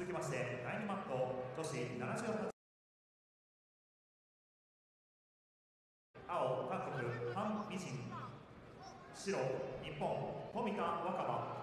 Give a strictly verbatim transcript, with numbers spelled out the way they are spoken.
続きましてだいにマット女子ななじゅうはち青韓国ハン・ミジン、白日本富田若葉。